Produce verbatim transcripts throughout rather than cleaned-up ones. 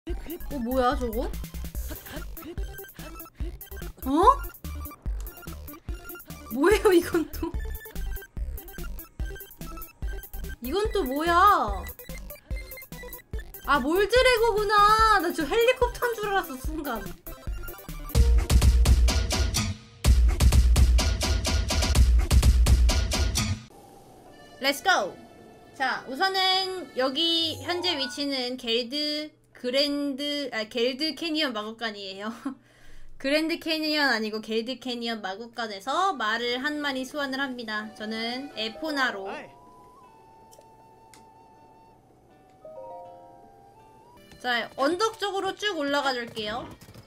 어 뭐야 저거? 어? 뭐예요 이건 또? 이건 또 뭐야? 아 몰드레고구나. 나 저 헬리콥터인 줄 알았어 순간. 렛츠고! 자 우선은 여기 현재 위치는 겔드 그랜드 아 겔드 캐니언 마구간이에요. 그랜드 캐니언 아니고 겔드 캐니언 마구간에서 말을 한 마리 소환을 합니다. 저는 에포나로. 자 언덕 쪽으로 쭉 올라가 줄게요.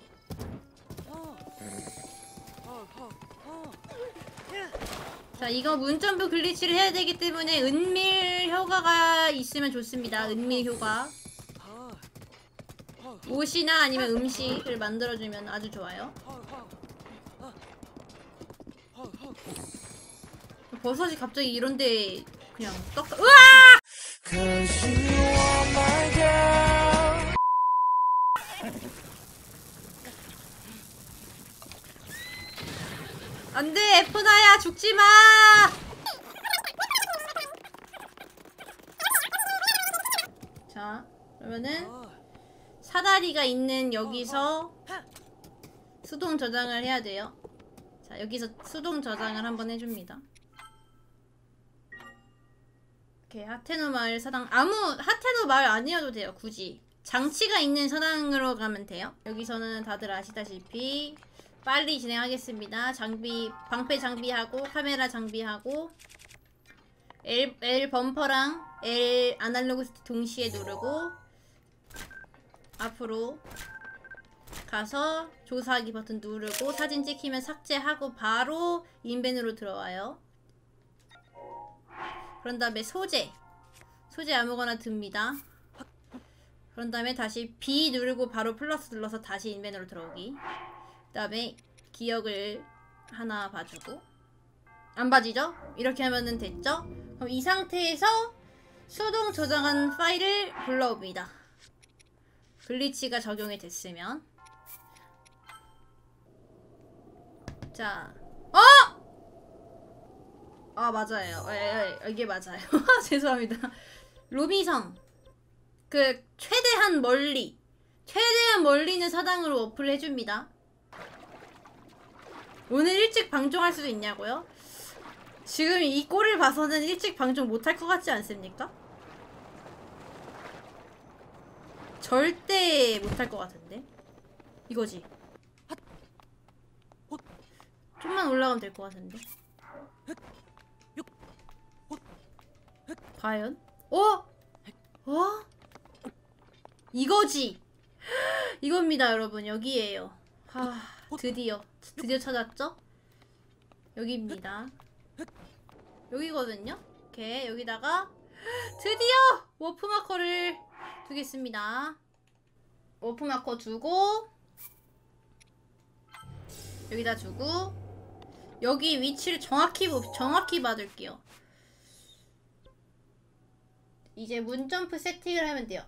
자 이거 문점프 글리치를 해야 되기 때문에 은밀 효과가 있으면 좋습니다. 은밀 효과. 옷이나 아니면 음식을 만들어주면 아주 좋아요. 버섯이 갑자기 이런데 그냥 떡. 으아! 안돼 에포나야 죽지마. 자 그러면은 사다리가 있는 여기서 수동 저장을 해야 돼요. 자 여기서 수동 저장을 한번 해줍니다. 이렇게 하테노 마을 사당. 아무 하테노 마을 아니어도 돼요. 굳이 장치가 있는 사당으로 가면 돼요. 여기서는 다들 아시다시피 빨리 진행하겠습니다. 장비 방패 장비하고 카메라 장비하고 L, L 범퍼랑 L 아날로그 스틱 동시에 누르고 앞으로 가서 조사하기 버튼 누르고 사진 찍히면 삭제하고 바로 인벤으로 들어와요. 그런 다음에 소재 소재 아무거나 듭니다. 그런 다음에 다시 B 누르고 바로 플러스 눌러서 다시 인벤으로 들어오기. 그 다음에 기억을 하나 봐주고 안 봐지죠? 이렇게 하면은 됐죠? 그럼 이 상태에서 수동 저장한 파일을 불러옵니다. 글리치가 적용이 됐으면. 자 어! 아 맞아요. 에, 에, 이게 맞아요. 죄송합니다. 루미성 그 최대한 멀리 최대한 멀리 있는 사당으로 어플을 해줍니다. 오늘 일찍 방종할 수도 있냐고요? 지금 이 꼴을 봐서는 일찍 방종 못할 것 같지 않습니까? 절대 못할 것 같은데? 이거지? 좀만 올라가면 될 것 같은데? 과연? 어? 어? 이거지! 이겁니다 여러분. 여기에요. 하... 드디어 드디어 찾았죠? 여기입니다. 여기거든요? 이렇게 여기다가 드디어 워프마커를 두겠습니다. 워프마커 두고 여기다 두고 여기 위치를 정확히 정확히 받을게요. 이제 문점프 세팅을 하면 돼요.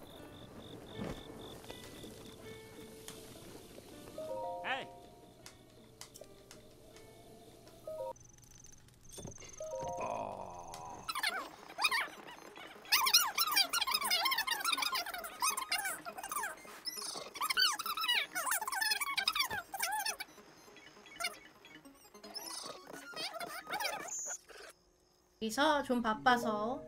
여기서 좀 바빠서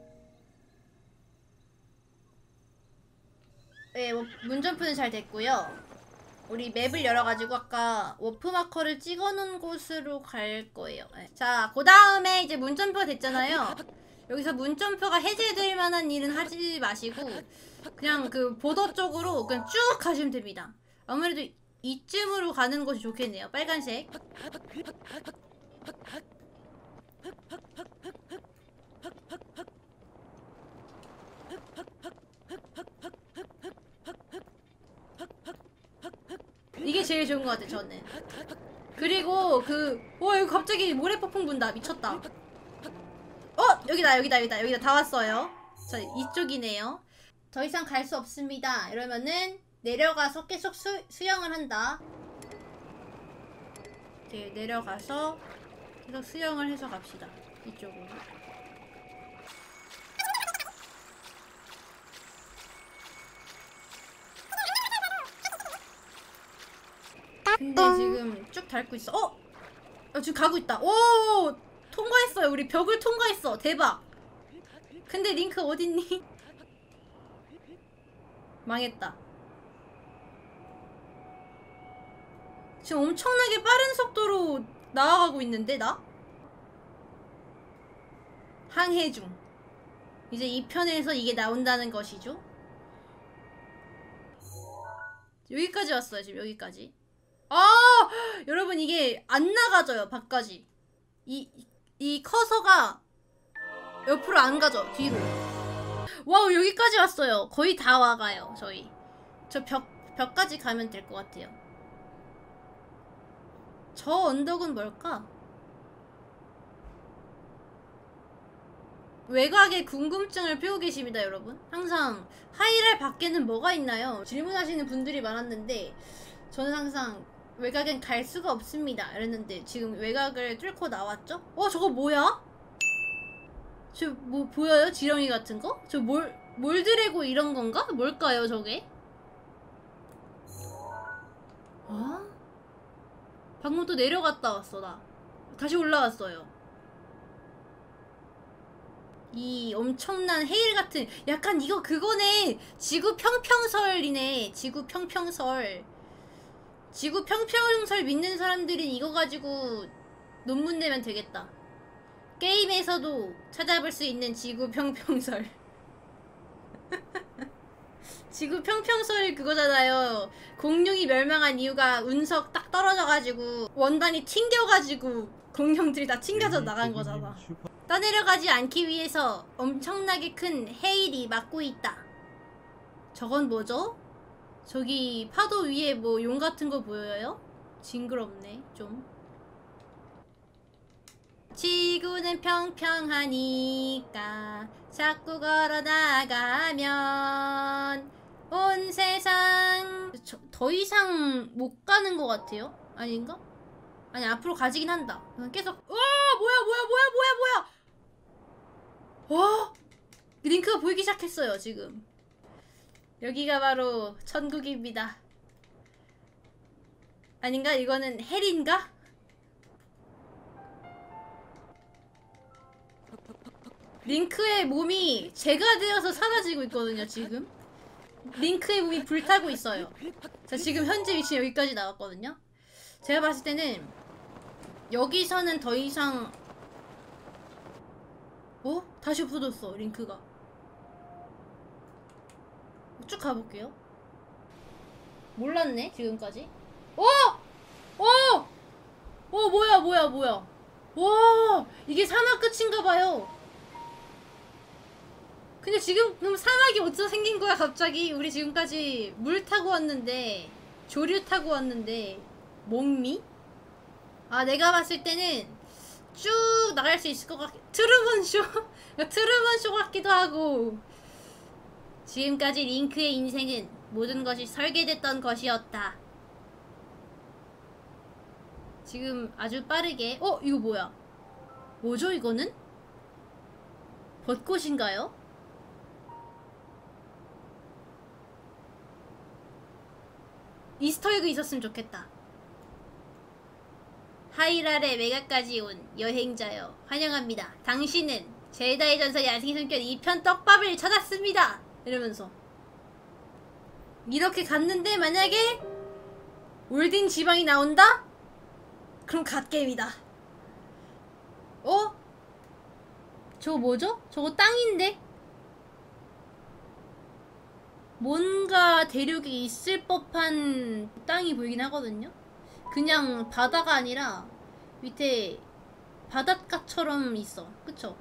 네, 문점프는 잘 됐고요. 우리 맵을 열어가지고 아까 워프마커를 찍어놓은 곳으로 갈 거예요. 네. 자, 그 다음에 이제 문점프가 됐잖아요. 여기서 문점프가 해제될 만한 일은 하지 마시고 그냥 그 보더 쪽으로 그냥 쭉 가시면 됩니다. 아무래도 이쯤으로 가는 것이 좋겠네요. 빨간색. 이게 제일 좋은 것 같아 저는. 그리고 그 와 이거 갑자기 모래폭풍 분다. 미쳤다. 어! 여기다 여기다 여기다 여기다 다 왔어요. 자 이쪽이네요. 더 이상 갈 수 없습니다. 이러면은 내려가서 계속 수, 수영을 한다. 네, 내려가서 계속 수영을 해서 갑시다. 이쪽으로. 근데 지금 쭉 닳고 있어. 어? 어 지금 가고 있다. 오! 통과했어요. 우리 벽을 통과했어. 대박. 근데 링크 어딨니? 망했다. 지금 엄청나게 빠른 속도로 나아가고 있는데 나? 항해 중. 이제 이 편에서 이게 나온다는 것이죠. 여기까지 왔어요. 지금 여기까지. 아! 여러분 이게 안 나가져요. 밖까지. 이, 이 커서가 옆으로 안 가죠. 뒤로. 와우 여기까지 왔어요. 거의 다 와가요. 저희. 저 벽, 벽까지 가면 될 것 같아요. 저 언덕은 뭘까? 외곽에 궁금증을 피우고 계십니다 여러분. 항상 하이랄 밖에는 뭐가 있나요? 질문하시는 분들이 많았는데 저는 항상 외곽엔 갈 수가 없습니다 이랬는데 지금 외곽을 뚫고 나왔죠? 어 저거 뭐야? 저 뭐 보여요? 지렁이 같은 거? 저 몰, 몰드래고 이런 건가? 뭘까요 저게? 어? 방금 또 내려갔다 왔어 나. 다시 올라왔어요. 이 엄청난 헤일 같은 약간 이거 그거네. 지구 평평설이네. 지구 평평설. 지구 평평설 믿는 사람들은 이거 가지고 논문 내면 되겠다. 게임에서도 찾아볼 수 있는 지구 평평설. 지구 평평설 그거잖아요. 공룡이 멸망한 이유가 운석 딱 떨어져가지고 원단이 튕겨가지고 공룡들이 다 튕겨져 나간 거잖아. 떠내려가지 않기 위해서 엄청나게 큰 헤일이 막고 있다. 저건 뭐죠? 저기 파도 위에 뭐 용 같은 거 보여요? 징그럽네 좀. 지구는 평평하니까 자꾸 걸어 나가면 온 세상. 저, 더 이상 못 가는 것 같아요? 아닌가? 아니 앞으로 가지긴 한다. 계속. 와 뭐야 뭐야 뭐야 뭐야 뭐야. 와 링크가 보이기 시작했어요 지금. 여기가 바로 천국입니다. 아닌가? 이거는 헬인가? 링크의 몸이 제가 되어서 사라지고 있거든요 지금. 링크의 몸이 불타고 있어요. 자 지금 현재 위치 여기까지 나왔거든요. 제가 봤을 때는 여기서는 더 이상. 어? 다시 없어졌어 링크가. 쭉 가볼게요. 몰랐네 지금까지. 어! 어! 어 뭐야 뭐야 뭐야. 와 이게 사막 끝인가봐요. 근데 지금 그럼 사막이 어디서 생긴 거야 갑자기? 우리 지금까지 물 타고 왔는데 조류 타고 왔는데 목미? 아 내가 봤을 때는 쭉 나갈 수 있을 것 같... 트루먼 쇼? 트루먼 쇼 같기도 하고. 지금까지 링크의 인생은 모든 것이 설계됐던 것이었다. 지금 아주 빠르게. 어? 이거 뭐야? 뭐죠 이거는? 벚꽃인가요? 이스터에그 있었으면 좋겠다. 하이랄의 외곽까지 온 여행자여 환영합니다. 당신은 젤다의 전설 야생의 숨결 이 편 떡밥을 찾았습니다. 이러면서 이렇게 갔는데 만약에 올딘 지방이 나온다? 그럼 갓게임이다. 어? 저거 뭐죠? 저거 땅인데? 뭔가 대륙이 있을 법한 땅이 보이긴 하거든요? 그냥 바다가 아니라 밑에 바닷가처럼 있어. 그쵸?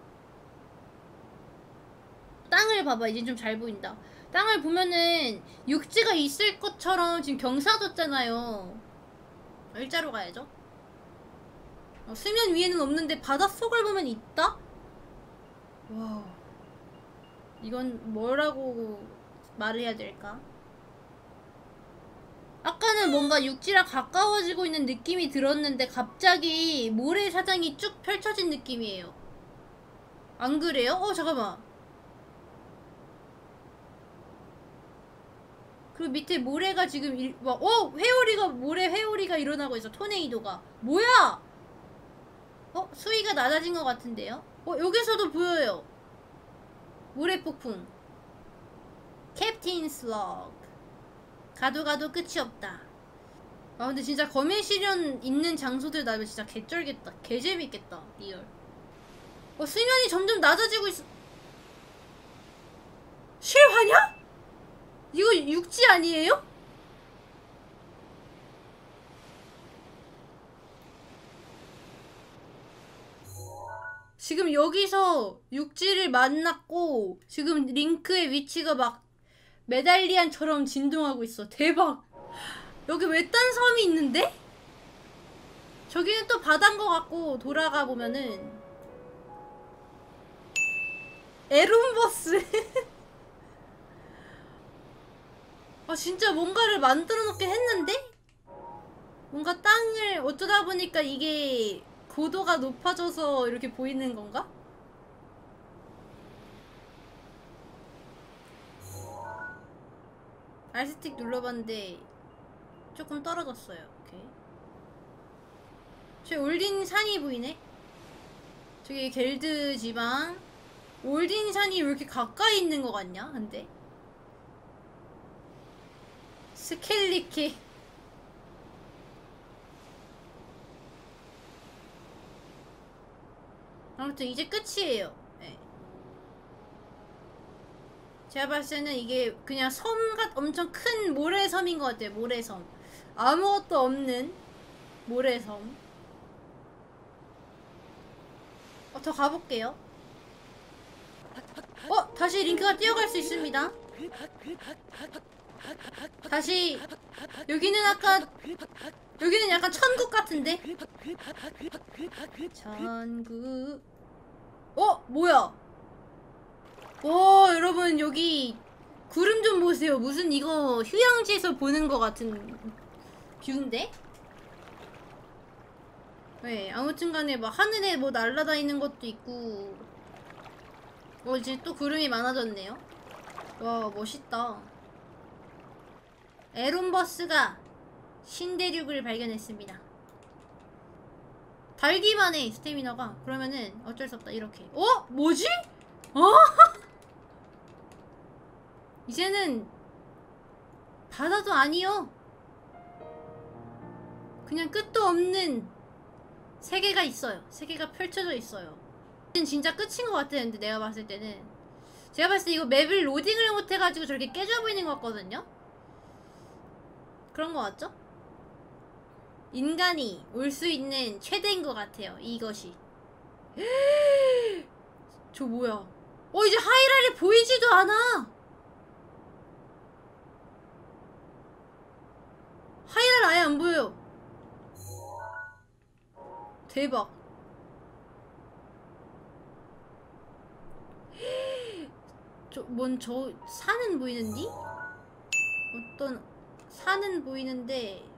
땅을 봐봐. 이제 좀 잘 보인다. 땅을 보면은 육지가 있을 것처럼 지금 경사졌잖아요. 일자로 가야죠. 어, 수면 위에는 없는데 바닷속을 보면 있다? 와, 이건 뭐라고 말을 해야 될까? 아까는 뭔가 육지랑 가까워지고 있는 느낌이 들었는데 갑자기 모래사장이 쭉 펼쳐진 느낌이에요. 안 그래요? 어 잠깐만. 그리고 밑에 모래가 지금 일, 와, 어 회오리가 모래 회오리가 일어나고 있어. 토네이도가 뭐야? 어 수위가 낮아진 것 같은데요? 어 여기서도 보여요. 모래 폭풍. 캡틴 슬러그. 가도 가도 끝이 없다. 아 근데 진짜 검의 시련 있는 장소들 나면 진짜 개쩔겠다. 개재밌겠다. 리얼. 어 수면이 점점 낮아지고 있어. 실화냐? 이거 육지 아니에요? 지금 여기서 육지를 만났고 지금 링크의 위치가 막 메달리안처럼 진동하고 있어. 대박. 여기 외딴 섬이 있는데? 저기는 또 바다인 것 같고 돌아가 보면은 에론버스. 아 진짜 뭔가를 만들어 놓긴 했는데? 뭔가 땅을 어쩌다 보니까 이게 고도가 높아져서 이렇게 보이는 건가? R스틱 눌러봤는데 조금 떨어졌어요. 오케이. 저기 올딘 산이 보이네? 저기 겔드 지방. 올딘 산이 왜 이렇게 가까이 있는 것 같냐? 근데 스켈리케. 아무튼 이제 끝이에요. 네. 제가 봤을 때는 이게 그냥 섬같 엄청 큰 모래섬인 것 같아요. 모래섬. 아무것도 없는 모래섬. 어, 더 가볼게요. 어! 다시 링크가 뛰어갈 수 있습니다. 다시 여기는 아까 여기는 약간 천국 같은데? 천국. 어? 뭐야? 와 여러분 여기 구름 좀 보세요. 무슨 이거 휴양지에서 보는 것 같은 뷰인데? 네 아무튼 간에 막 하늘에 뭐 날아다니는 것도 있고. 어 이제 또 구름이 많아졌네요. 와 멋있다. 에론버스가 신대륙을 발견했습니다. 달기만 해 스태미너가. 그러면은 어쩔 수 없다. 이렇게. 어? 뭐지? 어? 이제는 바다도 아니요. 그냥 끝도 없는 세계가 있어요. 세계가 펼쳐져 있어요. 진짜 끝인 것 같았는데 내가 봤을 때는. 제가 봤을 때 이거 맵을 로딩을 못해가지고 저렇게 깨져 보이는 것 같거든요? 그런 것 같죠? 인간이 올 수 있는 최대인 것 같아요. 이것이. 저 뭐야? 어 이제 하이랄이 보이지도 않아. 하이랄 아예 안 보여요. 대박. 저 뭔 저 산은 보이는디? 어떤 산은 보이는데